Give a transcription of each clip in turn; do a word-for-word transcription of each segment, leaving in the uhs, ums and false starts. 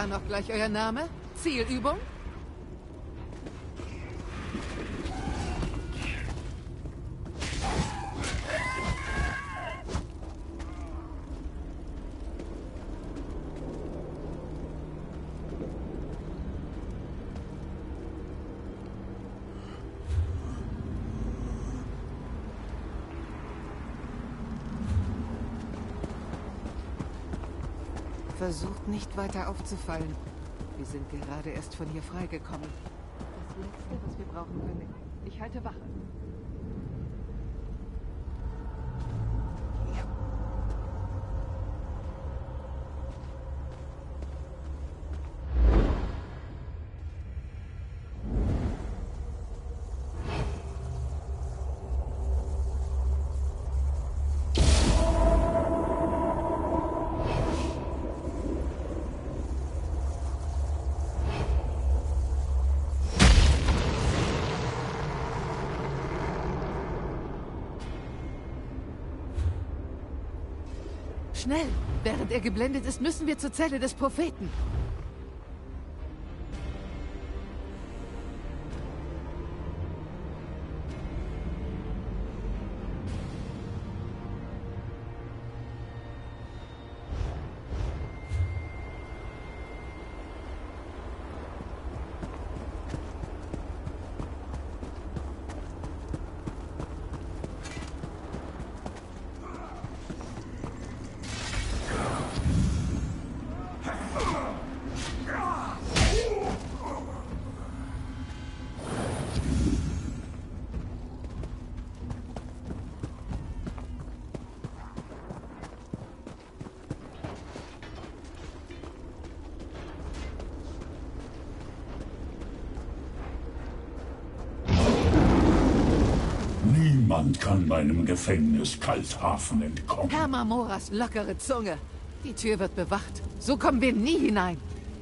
dann auch gleich euer Name? Zielübung? Versucht nicht weiter aufzufallen. Wir sind gerade erst von hier freigekommen. Das Letzte, was wir brauchen können. Ich halte Wache. Schnell! Während er geblendet ist, müssen wir zur Zelle des Propheten. Niemand kann meinem Gefängnis Kalthafen entkommen. Herr Marmoras lockere Zunge. Die Tür wird bewacht. So kommen wir nie hinein.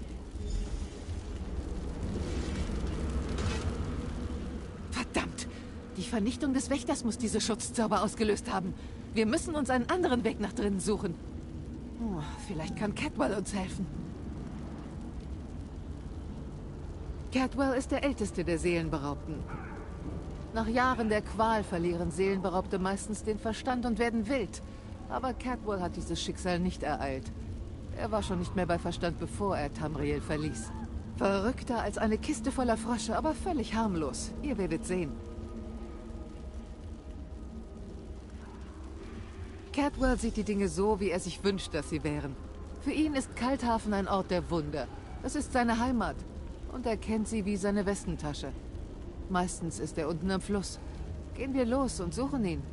Verdammt! Die Vernichtung des Wächters muss diese Schutzzauber ausgelöst haben. Wir müssen uns einen anderen Weg nach drinnen suchen. Oh, vielleicht kann Cadwell uns helfen. Cadwell ist der älteste der Seelenberaubten. Nach Jahren der Qual verlieren Seelenberaubte meistens den Verstand und werden wild. Aber Cadwell hat dieses Schicksal nicht ereilt. Er war schon nicht mehr bei Verstand, bevor er Tamriel verließ. Verrückter als eine Kiste voller Frösche, aber völlig harmlos. Ihr werdet sehen. Cadwell sieht die Dinge so, wie er sich wünscht, dass sie wären. Für ihn ist Kalthafen ein Ort der Wunder. Es ist seine Heimat. Und er kennt sie wie seine Westentasche. Meistens ist er unten am Fluss. Gehen wir los und suchen ihn.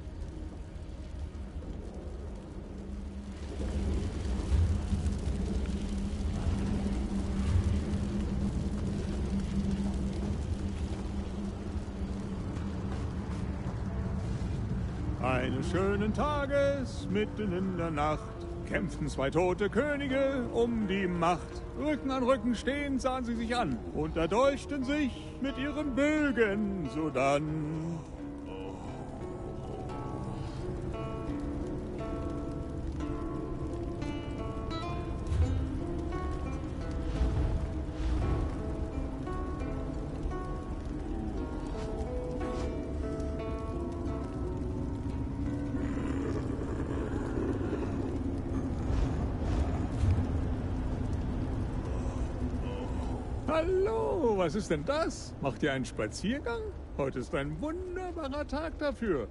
Eines schönen Tages, mitten in der Nacht, kämpften zwei tote Könige um die Macht. Rücken an Rücken stehend sahen sie sich an und erdolchten sich mit ihren Bögen sodann. Hallo, was ist denn das? Macht ihr einen Spaziergang? Heute ist ein wunderbarer Tag dafür.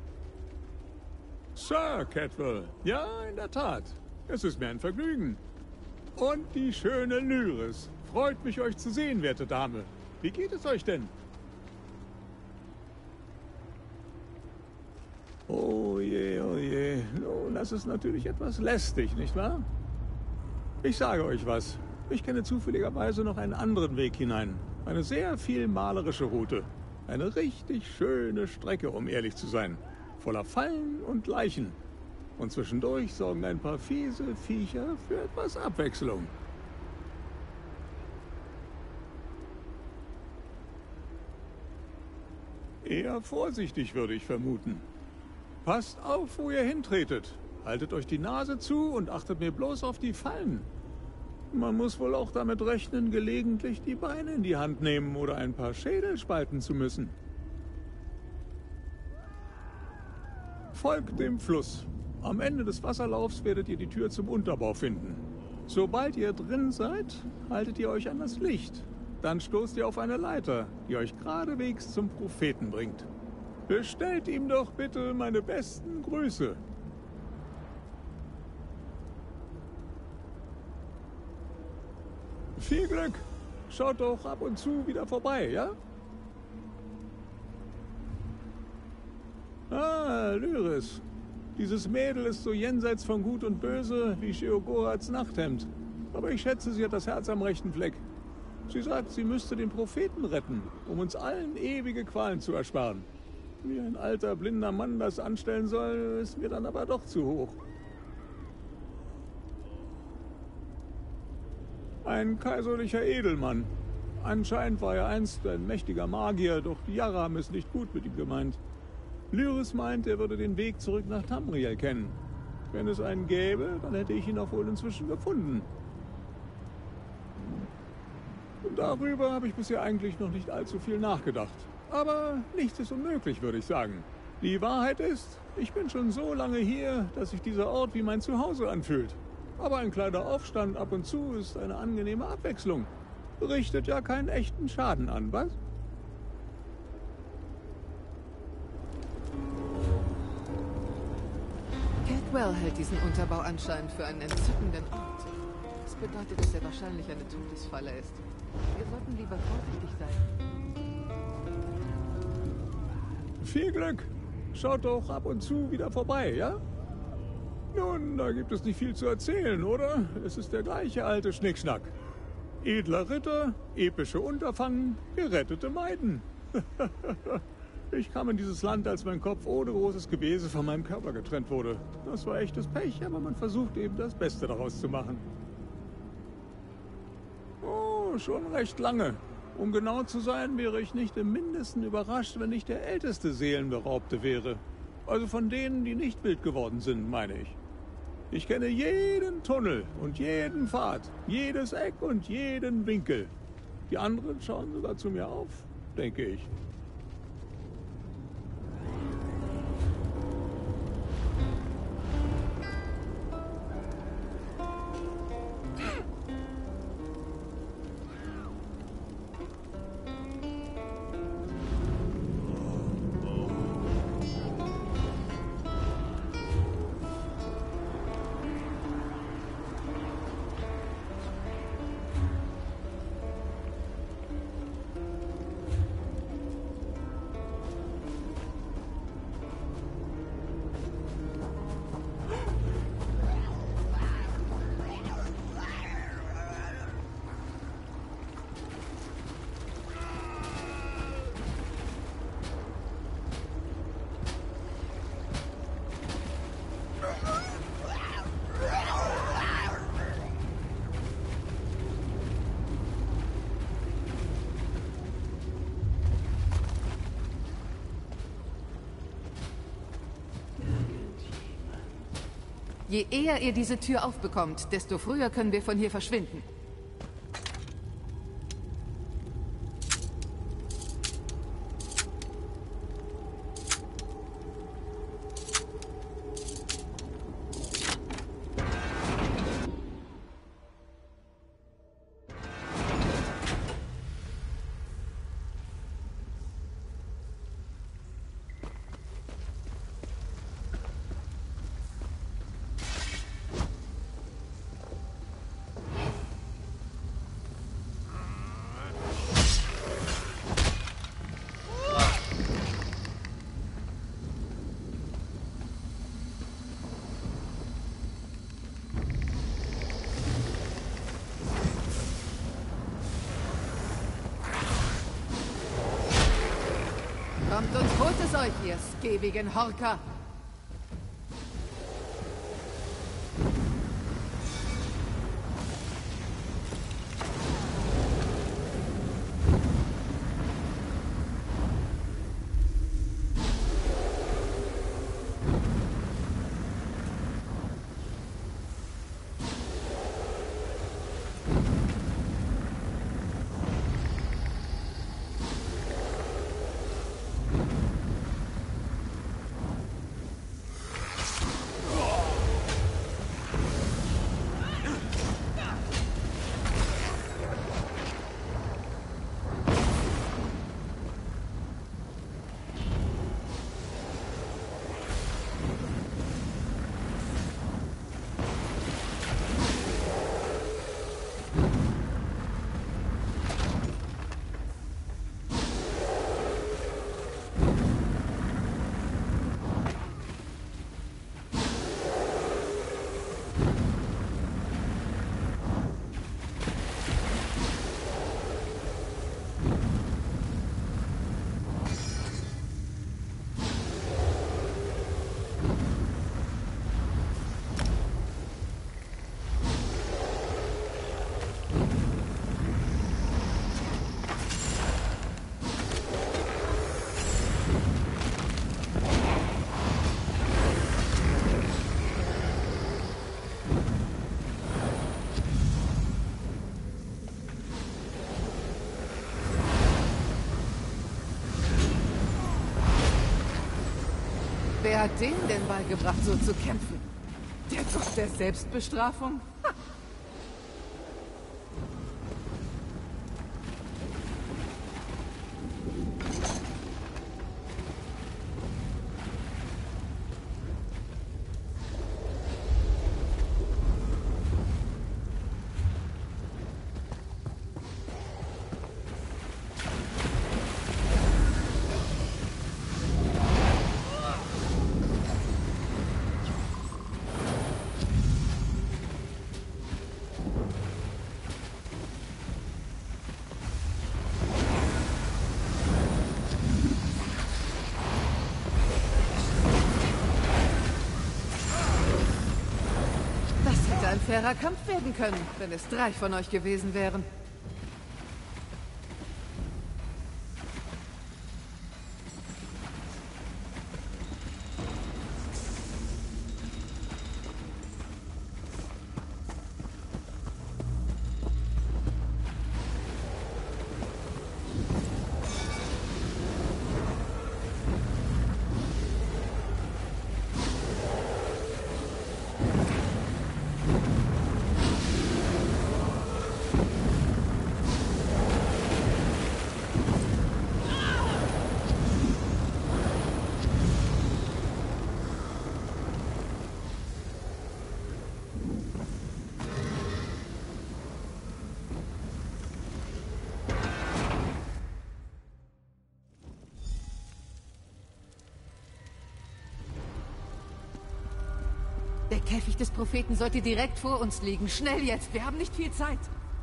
Sir Cadwell, ja, in der Tat. Es ist mir ein Vergnügen. Und die schöne Lyris. Freut mich, euch zu sehen, werte Dame. Wie geht es euch denn? Oh je, oh je. Nun, das ist natürlich etwas lästig, nicht wahr? Ich sage euch was. Ich kenne zufälligerweise noch einen anderen Weg hinein. Eine sehr viel malerische Route. Eine richtig schöne Strecke, um ehrlich zu sein. Voller Fallen und Leichen. Und zwischendurch sorgen ein paar fiese Viecher für etwas Abwechslung. Eher vorsichtig, würde ich vermuten. Passt auf, wo ihr hintretet. Haltet euch die Nase zu und achtet mir bloß auf die Fallen. Man muss wohl auch damit rechnen, gelegentlich die Beine in die Hand nehmen oder ein paar Schädel spalten zu müssen. Folgt dem Fluss. Am Ende des Wasserlaufs werdet ihr die Tür zum Unterbau finden. Sobald ihr drin seid, haltet ihr euch an das Licht. Dann stoßt ihr auf eine Leiter, die euch geradewegs zum Propheten bringt. Bestellt ihm doch bitte meine besten Grüße. Viel Glück. Schaut doch ab und zu wieder vorbei, ja? Ah, Lyris. Dieses Mädel ist so jenseits von Gut und Böse wie Sheogoraths Nachthemd. Aber ich schätze, sie hat das Herz am rechten Fleck. Sie sagt, sie müsste den Propheten retten, um uns allen ewige Qualen zu ersparen. Wie ein alter, blinder Mann das anstellen soll, ist mir dann aber doch zu hoch. Ein kaiserlicher Edelmann. Anscheinend war er einst ein mächtiger Magier, doch die Jarra haben es nicht gut mit ihm gemeint. Lyris meint, er würde den Weg zurück nach Tamriel kennen. Wenn es einen gäbe, dann hätte ich ihn auch wohl inzwischen gefunden. Und darüber habe ich bisher eigentlich noch nicht allzu viel nachgedacht. Aber nichts ist unmöglich, würde ich sagen. Die Wahrheit ist, ich bin schon so lange hier, dass sich dieser Ort wie mein Zuhause anfühlt. Aber ein kleiner Aufstand ab und zu ist eine angenehme Abwechslung. Richtet ja keinen echten Schaden an, was? Cadwell hält diesen Unterbau anscheinend für einen entzückenden Ort. Das bedeutet, dass er wahrscheinlich eine Todesfalle ist. Wir sollten lieber vorsichtig sein. Viel Glück. Schaut doch ab und zu wieder vorbei, ja? Nun, da gibt es nicht viel zu erzählen, oder? Es ist der gleiche alte Schnickschnack. Edler Ritter, epische Unterfangen, gerettete Maiden. Ich kam in dieses Land, als mein Kopf ohne großes Gebese von meinem Körper getrennt wurde. Das war echtes Pech, aber man versucht eben das Beste daraus zu machen. Oh, schon recht lange. Um genau zu sein, wäre ich nicht im Mindesten überrascht, wenn ich der älteste Seelenberaubte wäre. Also von denen, die nicht wild geworden sind, meine ich. Ich kenne jeden Tunnel und jeden Pfad, jedes Eck und jeden Winkel. Die anderen schauen sogar zu mir auf, denke ich. Je eher ihr diese Tür aufbekommt, desto früher können wir von hier verschwinden. Kommt und holt es euch, ihr skäbigen Horker! Wer hat denen denn beigebracht, so zu kämpfen? Der Gott der Selbstbestrafung? Ha! Ein fairer Kampf werden können, wenn es drei von euch gewesen wären. Der Käfig des Propheten sollte direkt vor uns liegen. Schnell jetzt, wir haben nicht viel Zeit.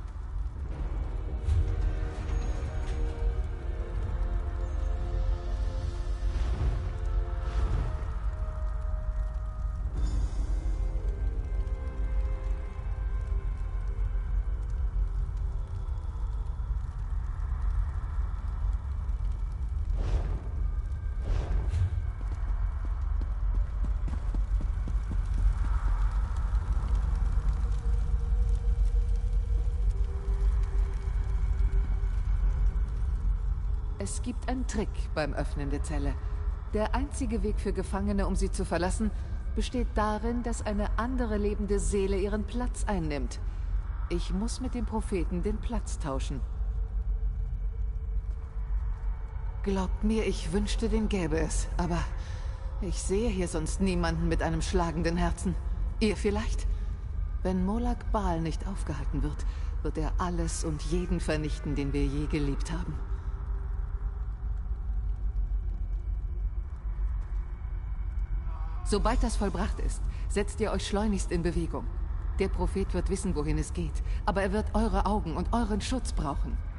Es gibt einen Trick beim Öffnen der Zelle. Der einzige Weg für Gefangene, um sie zu verlassen, besteht darin, dass eine andere lebende Seele ihren Platz einnimmt. Ich muss mit dem Propheten den Platz tauschen. Glaubt mir, ich wünschte, den gäbe es. Aber ich sehe hier sonst niemanden mit einem schlagenden Herzen. Ihr vielleicht? Wenn Molag Bal nicht aufgehalten wird, wird er alles und jeden vernichten, den wir je geliebt haben. Sobald das vollbracht ist, setzt ihr euch schleunigst in Bewegung. Der Prophet wird wissen, wohin es geht, aber er wird eure Augen und euren Schutz brauchen.